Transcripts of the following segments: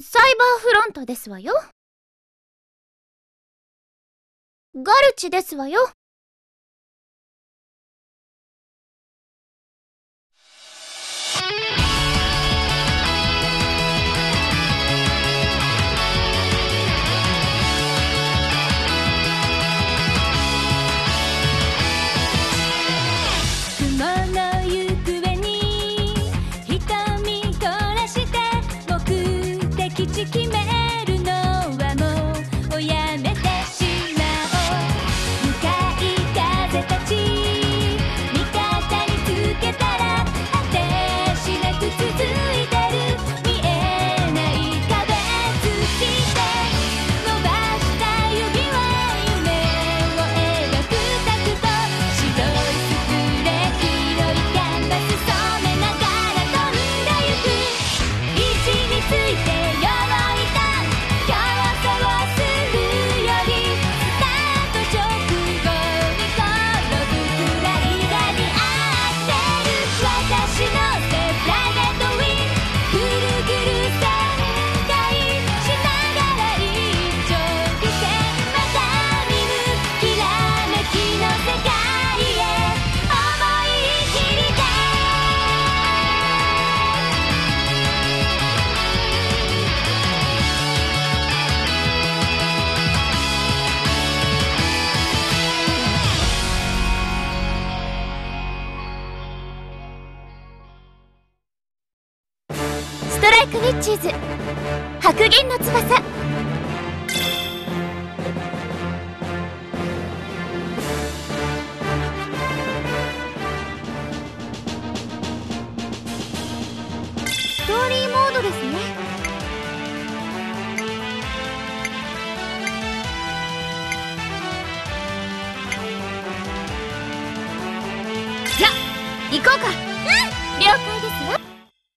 サイバーフロントですわよ。ガルチですわよ。ストライクウィッチーズ白銀の翼。ストーリーモードですね。じゃあ行こうか。了解ですわ。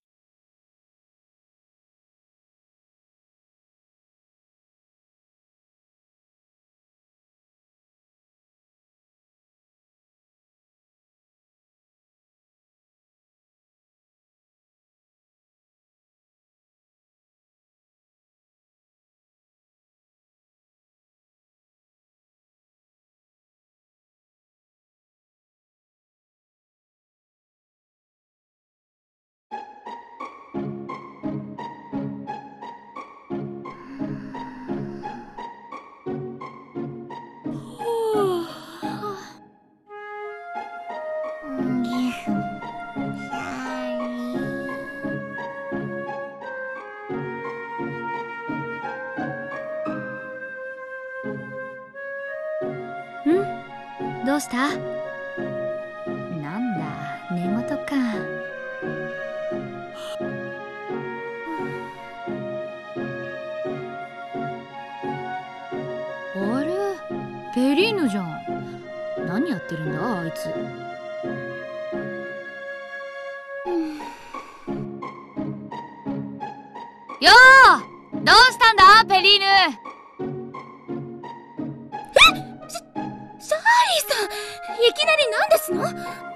どうした？なんだ、寝言か。あれ、ペリーヌじゃん。何やってるんだあいつ。よー、どうしたんだペリーヌ。いきなり何ですの？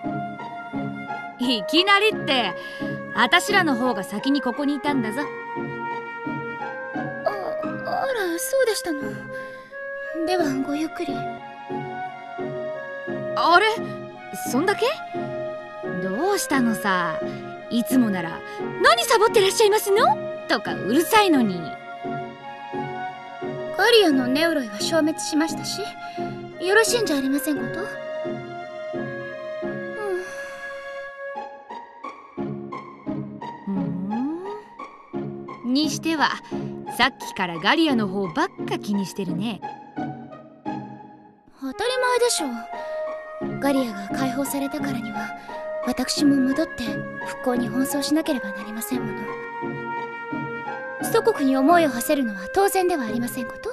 いきなりってあたしらの方が先にここにいたんだぞ。あら、そうでしたの。ではごゆっくり。あれ、そんだけ？どうしたのさ。いつもなら何サボってらっしゃいますのとかうるさいのに。ガリアのネウロイは消滅しましたし、よろしいんじゃありませんこと？にしてはさっきからガリアの方ばっか気にしてるね。当たり前でしょう。ガリアが解放されたからには私も戻って復興に奔走しなければなりませんもの。祖国に思いを馳せるのは当然ではありませんこと。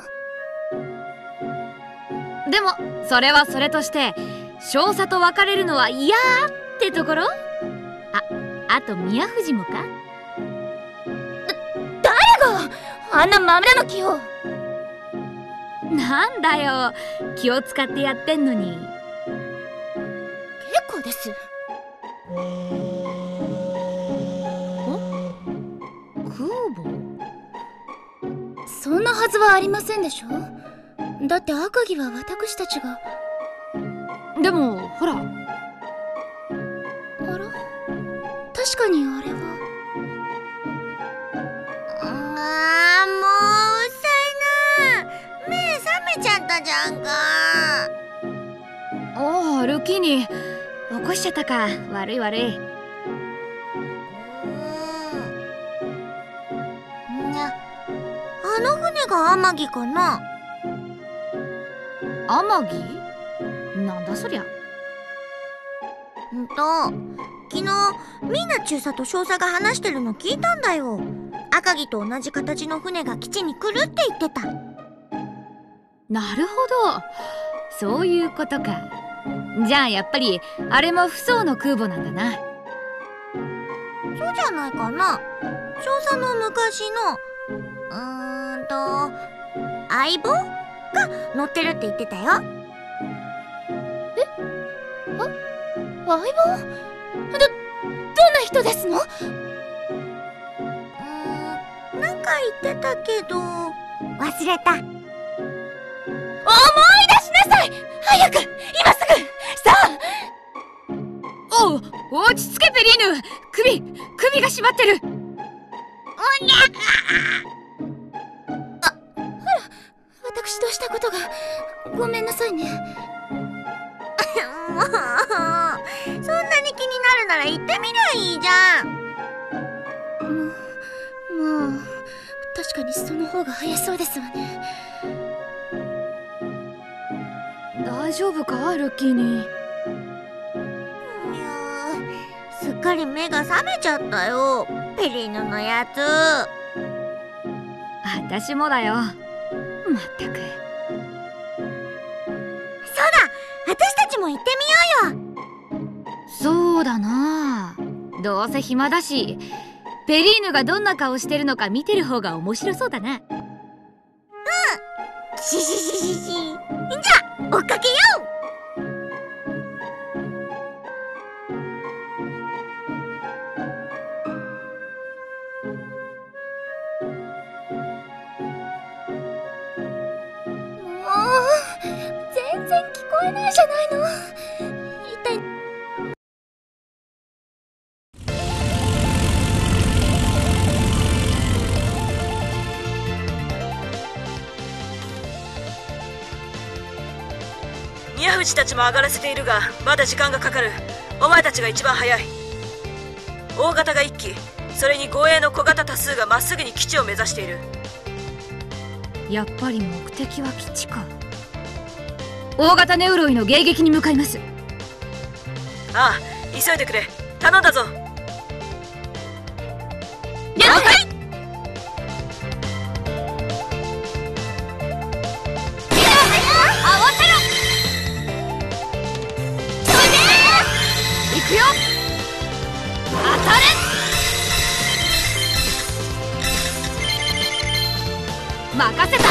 でもそれはそれとして少佐と別れるのは嫌ってところ。あと宮藤もか。あんな豆の木を。なんだよ、気を使ってやってんのに。結構です。空母？ そんなはずはありませんでしょ。だって赤城は私たちが。 でもほら。 あら、確かにあれは。 もううっさいな。目覚めちゃったじゃんか。 おお、ルッキーニ起こしちゃったか。悪い悪い。 あの船が天城かな。 天城？なんだそりゃ。 昨日みんな中佐と少佐が話してるの聞いたんだよ。赤城と同じ形の船が基地に来るって言ってた。 なるほど、そういうことか。じゃあやっぱりあれも不相の空母なんだな。 そうじゃないかな。少佐の昔の相棒が乗ってるって言ってたよ。 相棒？どんな人ですの？ なんか言ってたけど忘れた。 思い出しなさい！早く！今すぐ！さあ！ おう、落ち着けペリーヌ。首が締まってる。 おにゃ私としたことがごめんなさいね。 もうそんなに気になるなら行ってみりゃいいじゃん。 まあ確かにその方が早そうですわね。 大丈夫かルッキーニ。 すっかり目が覚めちゃったよ、ペリーヌのやつ。 私もだよ。まったく。 そうだ、私たちも行ってみようよ。 そうだな、どうせ暇だしペリーヌがどんな顔してるのか見てる方が面白そうだな。 じゃあ追っかけよう。 全然聞こえないじゃないの。一体。 宮藤たちも上がらせているがまだ時間がかかる。お前たちが一番早い。大型が1機、それに護衛の小型多数がまっすぐに基地を目指している。 やっぱり目的は基地か。大型ネウロイの迎撃に向かいます。 ああ、急いでくれ。頼んだぞ。 了解。 合わせろ。行くよ。当たれ。任せた。当たれ。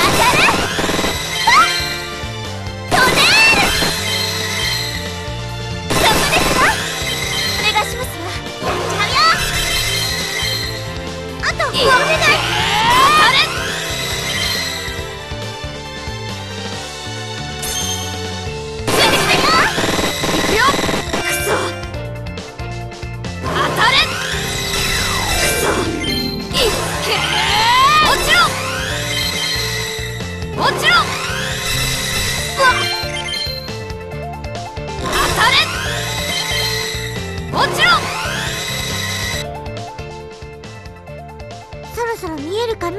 そろそろ見えるかな。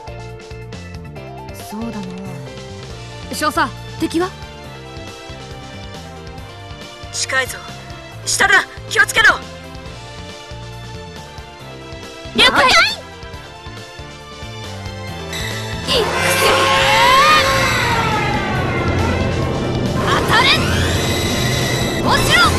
そうだな。少佐、敵は？ 近いぞ。下だ、気をつけろ。 了解。 当たれ。もちろん。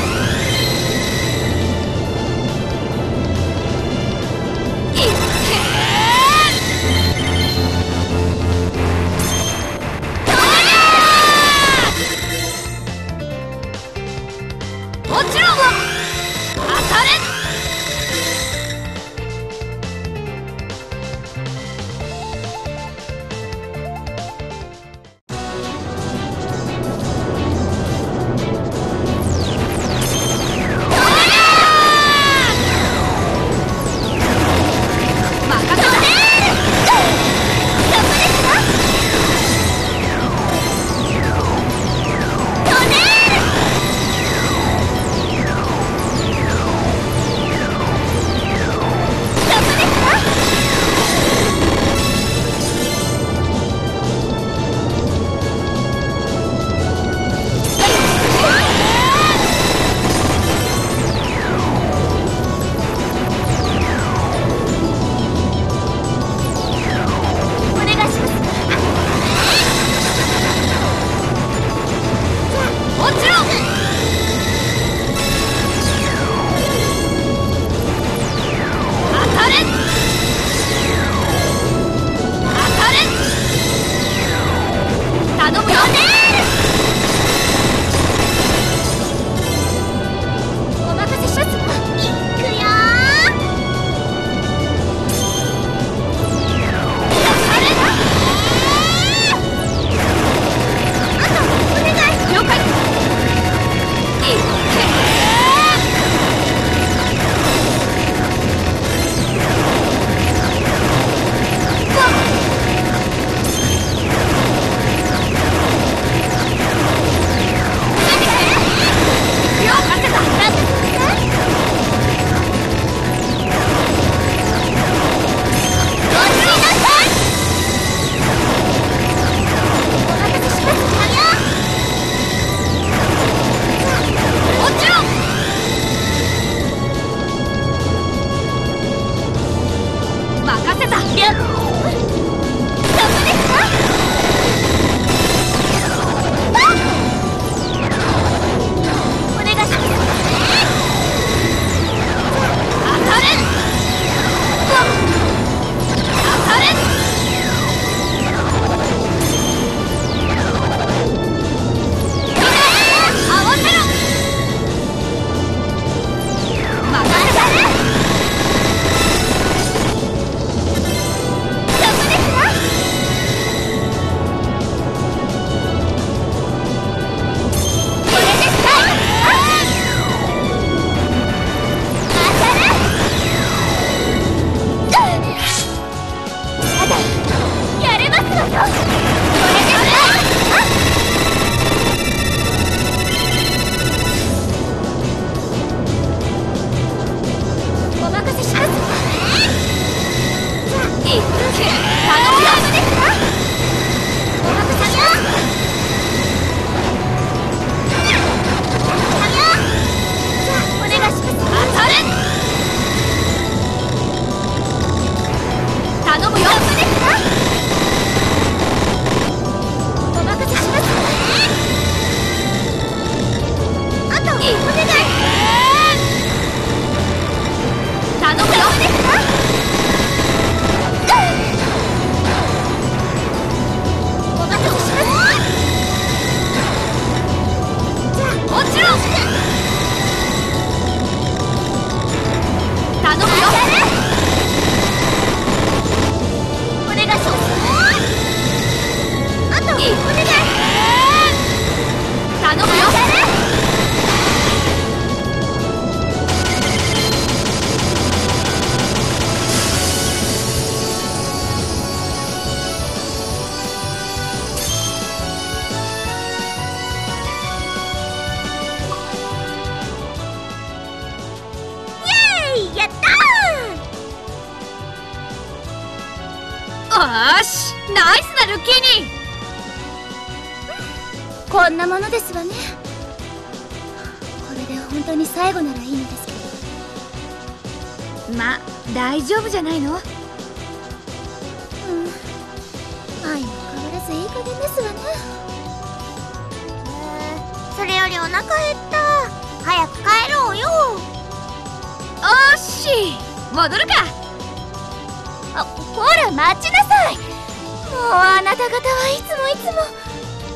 った。 りゃっ、ダメですか。お願いします。 当たれ。当たれ。合わせろ。任せたね。 ダメですか。これですか。当たれ。ただやれますわよ。これですか。お任せします。 いっけ、頼むよ。 ですか。お任せします。お願いします。 当たれ。頼むよ。 ですか。お任せします。あとお願い。 頼むよ。 ですか。お任せします。 もちろん。頼むよ。 お願いします。あとお願い。 頼むよ。 やったおーし、ナイスなルッキーニ。 こんなものですわね。これで本当に最後ならいいのですけど。 ま、大丈夫じゃないの。 相も変わらずいい加減ですわね。 それよりお腹減った。早く帰ろうよ。 おーし、戻るか。 ほら待ちなさい。もうあなた方はいつもいつも。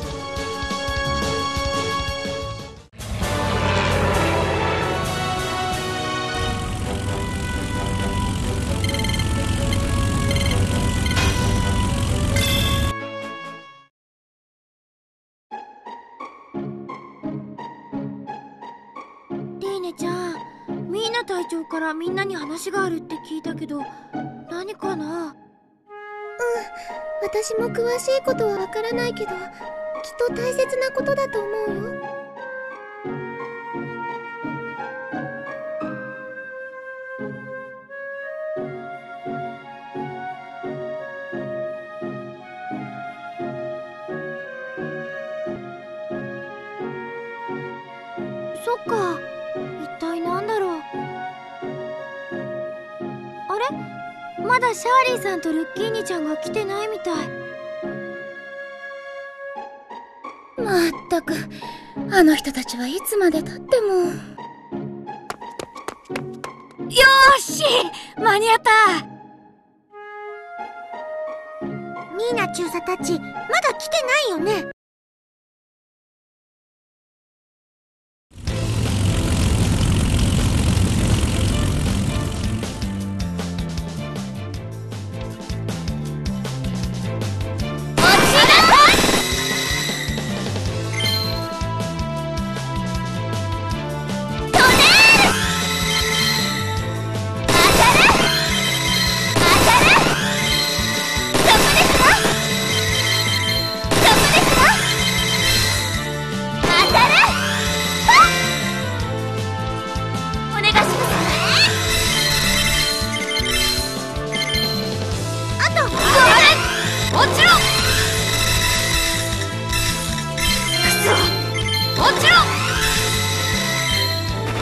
リーネちゃん、ミーナ隊長からみんなに話があるって聞いたけど、何かな。 私も詳しいことはわからないけど、きっと大切なことだと思うよ。 そっか、一体なんだろう。あれ、まだシャーリーさんとルッキーニちゃんが来てないみたい。 まったく、あの人たちはいつまでたっても。 よーし、間に合った。 ミーナ中佐たち、まだ来てないよね。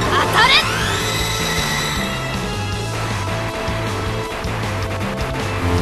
当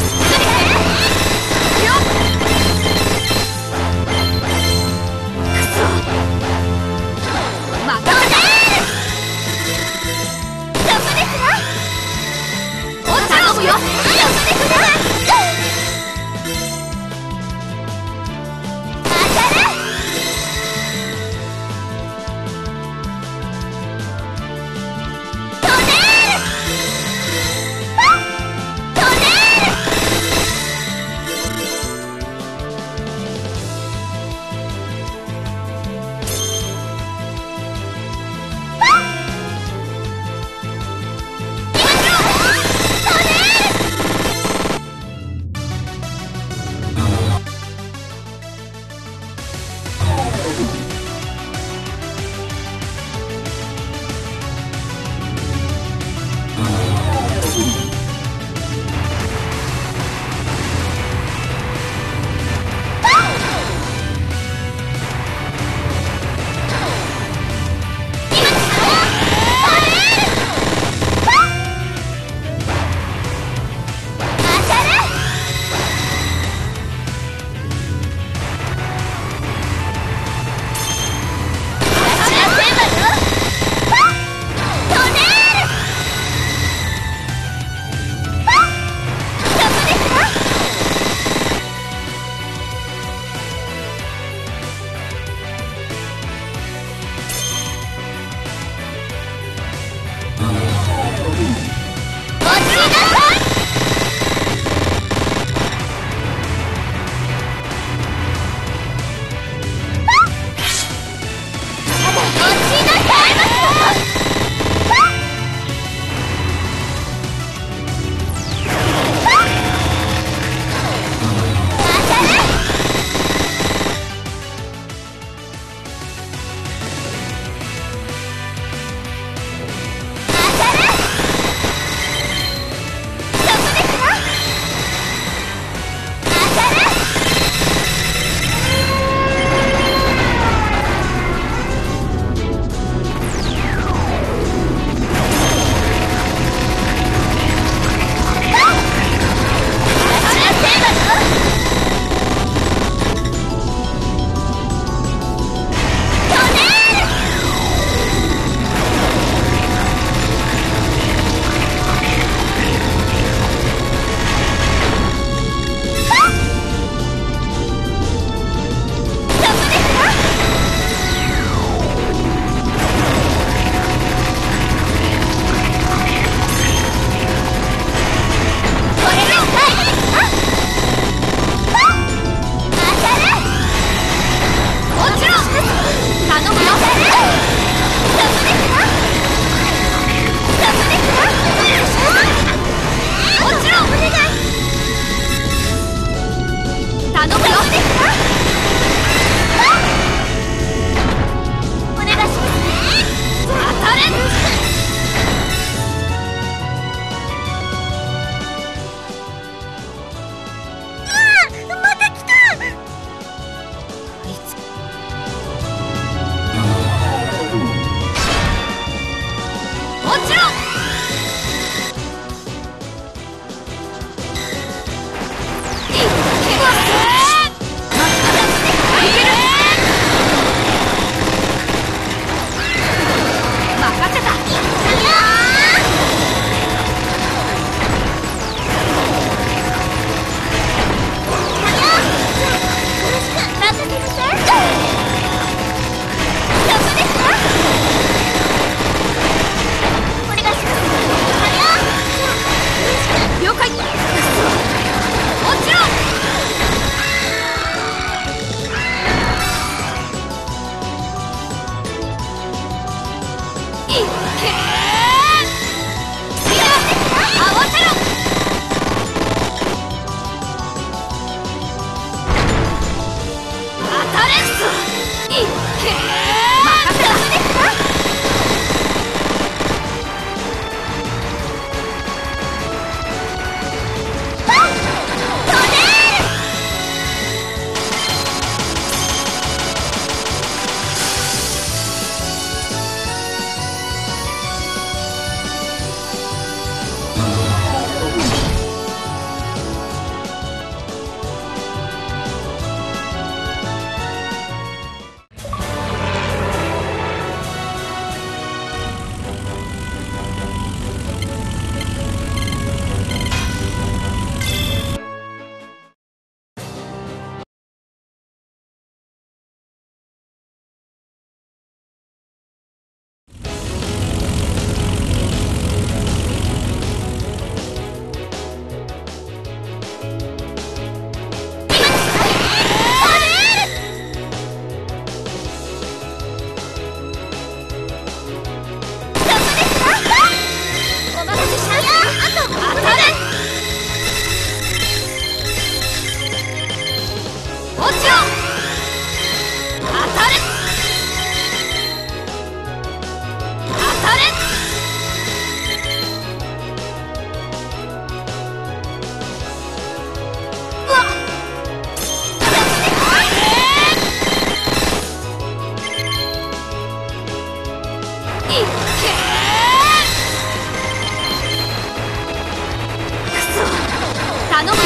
頼むよ。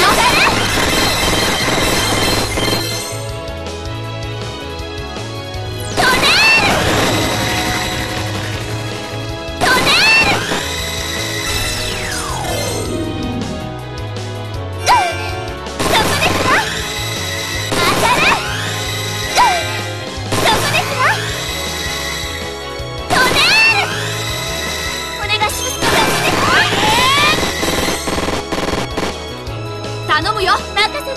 頼むよ。任せなさい。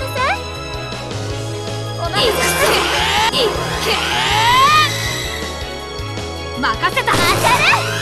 任せた。当たる。